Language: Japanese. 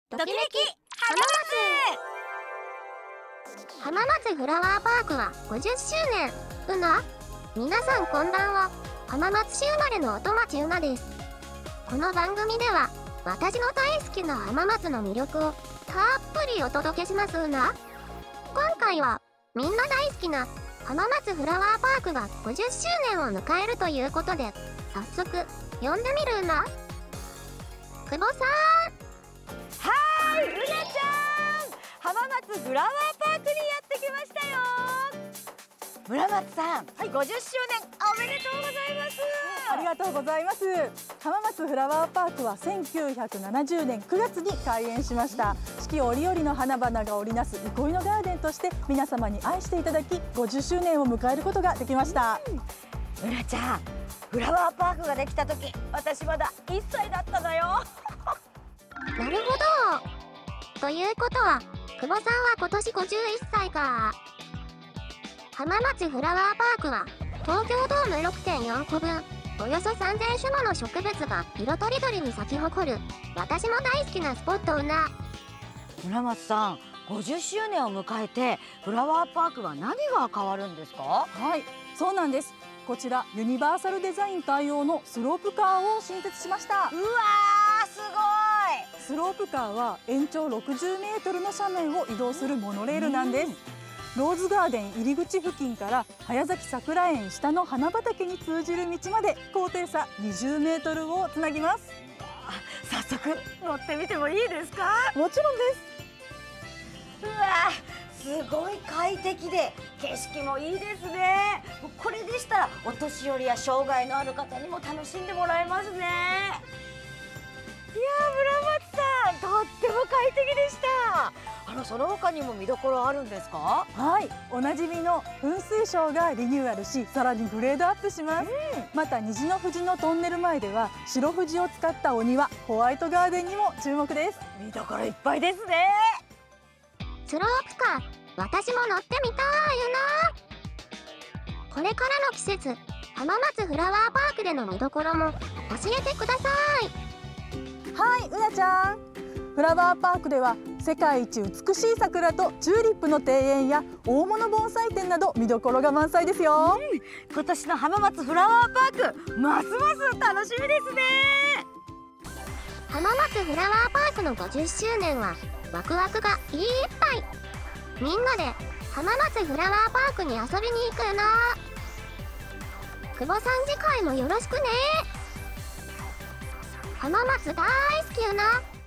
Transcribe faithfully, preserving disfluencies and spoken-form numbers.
ドキドキ浜松フラワーパークはごじゅっしゅうねん。うな皆さんこんばんは。浜松市生まれの音町うなです。この番組では私の大好きな浜松の魅力をたっぷりお届けしますうな。今回はみんな大好きな浜松フラワーパークがごじゅっしゅうねんを迎えるということで、早速呼んでみるうな。久保さん。 はーい、うなちゃん、浜松フラワーパークにやってきましたよ。村松さん、はい、ごじゅっしゅうねんおめでとうございます。 ありがとうございます。浜松フラワーパークはせんきゅうひゃくななじゅうねんくがつに開園しました。四季折々の花々が織りなす憩いのガーデンとして皆様に愛していただき、ごじゅっしゅうねんを迎えることができました。 うなちゃん、フラワーパークができた時、私まだいっさいだったのよ。 なるほど。ということは久保さんは今年ごじゅういっさいか。浜松フラワーパークは東京ドーム ろくてんよんこぶん、およそさんぜんしゅもの植物が色とりどりに咲き誇る私も大好きなスポットうな。 村松さん、ごじゅっしゅうねんを迎えてフラワーパークは何が変わるんですか？ はい、そうなんです。こちらユニバーサルデザイン対応のスロープカーを新設しました。 うわー、すごい。 スロープカーは延長ろくじゅうメートルの斜面を移動するモノレールなんです。ローズガーデン入り口付近から早咲桜園下の花畑に通じる道まで高低差にじゅうメートルをつなぎます。 早速乗ってみてもいいですか？ もちろんです。 うわー、すごい快適で景色もいいですね。これでしたらお年寄りや障害のある方にも楽しんでもらえますね。いやー、村松さん、とっても快適でした。あのその他にも見どころあるんですか？ はい、おなじみの噴水ショーがリニューアルし、さらにグレードアップします。うん、また虹の藤のトンネル前では白藤を使ったお庭、ホワイトガーデンにも注目です。 見どころいっぱいですね。 スロープカー、私も乗ってみたいな。これからの季節、浜松フラワーパークでの見どころも教えてください。 はい、うなちゃん。フラワーパークでは世界一美しい桜とチューリップの庭園や大物盆栽展など見どころが満載ですよ。 うん、今年の浜松フラワーパーク、ますます楽しみですね。 浜松フラワーパークのごじゅっしゅうねんはワクワクがいっぱい。みんなで浜松フラワーパークに遊びに行くな。久保さん、次回もよろしくね。浜松大好きよな。